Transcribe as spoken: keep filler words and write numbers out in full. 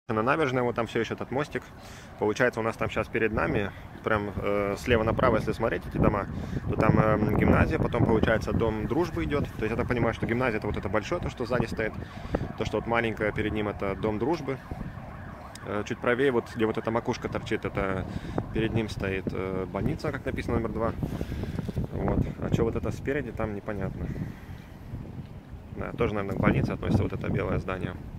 На набережной, вот там все еще этот мостик. Получается, у нас там сейчас перед нами, прям э, слева направо, если смотреть эти дома, то там э, гимназия, потом, получается, дом дружбы идет. То есть я так понимаю, что гимназия — это вот это большое, то, что сзади стоит. То, что вот маленькое перед ним — это дом дружбы. Э, чуть правее, вот где вот эта макушка торчит, это перед ним стоит э, больница, как написано, номер два. Вот. А что вот это спереди, там непонятно. Да, тоже, наверное, к больнице относится вот это белое здание.